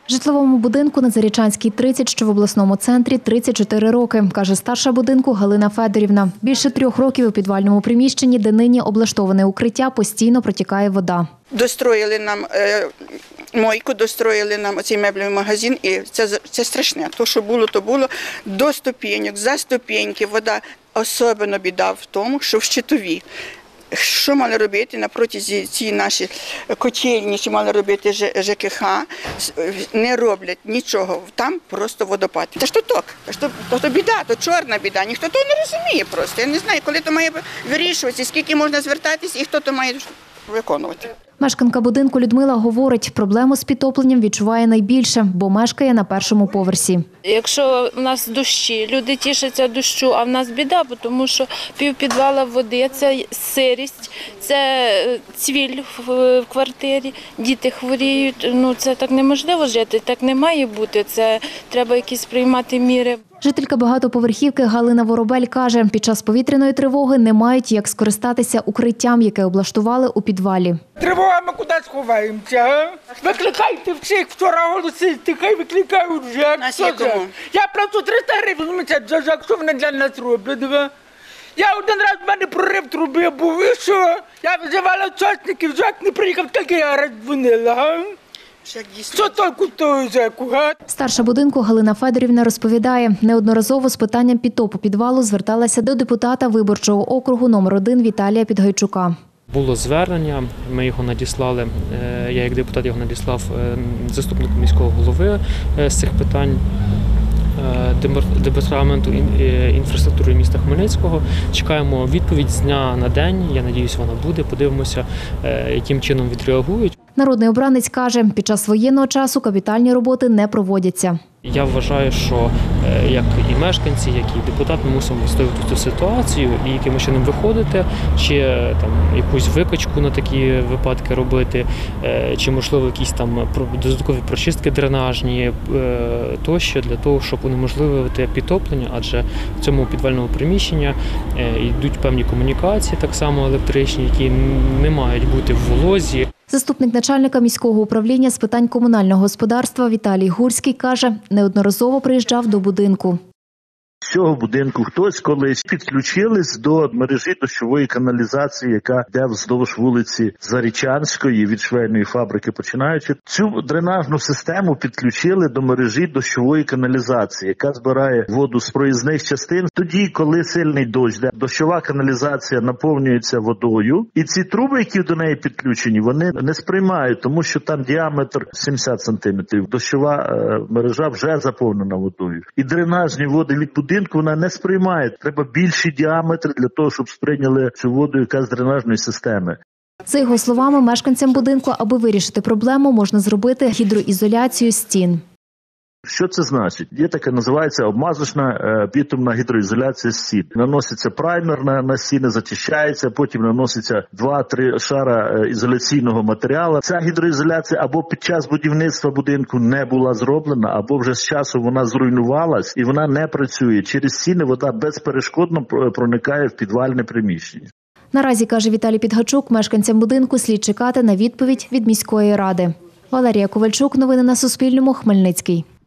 Житловому будинку на Зарічанській, 30, що в обласному центрі, 34 роки, каже старша будинку Галина Федорівна. Більше 3 років у підвальному приміщенні, де нині облаштоване укриття, постійно протікає вода. Достроїли нам мойку, достроїли нам оцей меблевий магазин, і це страшне. То, що було, то було. До ступеньок, за ступеньки вода. Особливо біда в тому, що в щитові. Що мали робити на протязі ці наші котельні, що мали робити ЖКХ, не роблять нічого. Там просто водопад. Та ж то ток, то біда, то чорна біда. Ніхто того не розуміє просто. Я не знаю, коли то має вирішуватися, скільки можна звертатись і хто то має виконувати. Мешканка будинку Людмила говорить, проблему з підтопленням відчуває найбільше, бо мешкає на першому поверсі. Якщо в нас дощі, люди тішаться дощу, а в нас біда, тому що півпідвала води, це сирість, це цвіль в квартирі, діти хворіють. Це так неможливо жити, так не має бути, це треба якісь приймати міри. Жителька багатоповерхівки Галина Воробель каже, під час повітряної тривоги не мають як скористатися укриттям, яке облаштували у підвалі. Тривога, ми куди сховаємося? Викликайте всіх, вчора голосити, хай викликають вже. Я плату 300 гривень, якщо вони для нас роблять. Я один раз, в мене прорив труби був, і що? Я визивала учасників, ЖЕК не приїхав, так я раз дзвонила. Що толку того ЖЕКу, га? Старша будинку Галина Федорівна розповідає, неодноразово з питанням підтопу підвалу зверталася до депутата виборчого округу номер 1 Віталія Підгайчука. Було звернення, ми його надіслали, я як депутат його надіслав заступнику міського голови з цих питань, департаменту інфраструктури міста Хмельницького. Чекаємо відповідь з дня на день, я сподіваюся, вона буде, подивимося, яким чином відреагують. Народний обранець каже, під час воєнного часу капітальні роботи не проводяться. Я вважаю, що як і мешканці, як і депутат, ми мусимо відстоювати цю ситуацію і якимось чином виходити, чи там якусь викачку на такі випадки робити, чи можливо якісь там додаткові прочистки дренажні тощо, для того, щоб унеможливити підтоплення, адже в цьому підвальному приміщенні йдуть певні комунікації, так само електричні, які не мають бути в волозі. Заступник начальника міського управління з питань комунального господарства Віталій Гурський каже, неодноразово приїжджав до будинку. З цього будинку хтось колись підключились до мережі дощової каналізації, яка йде вздовж вулиці Зарічанської від швейної фабрики починаючи. Цю дренажну систему підключили до мережі дощової каналізації, яка збирає воду з проїзних частин. Тоді, коли сильний дощ, дощова каналізація наповнюється водою, і ці труби, які до неї підключені, вони не сприймають, тому що там діаметр 70 сантиметрів. Дощова мережа вже заповнена водою. І дренажні води від будинку вона не сприймає. Треба більший діаметр для того, щоб сприйняли цю воду, яка з дренажної системи. За його словами, мешканцям будинку, аби вирішити проблему, можна зробити гідроізоляцію стін. Що це значить? Є таке, називається обмазочна бітумна гідроізоляція стін. Наноситься праймер на стіни, зачищається, потім наноситься 2-3 шара ізоляційного матеріалу. Ця гідроізоляція або під час будівництва будинку не була зроблена, або вже з часу вона зруйнувалась і вона не працює. Через стіни вода безперешкодно проникає в підвальне приміщення. Наразі, каже Віталій Підгайчук, мешканцям будинку слід чекати на відповідь від міської ради. Валерія Ковальчук, новини на Суспільному, Хмельницький.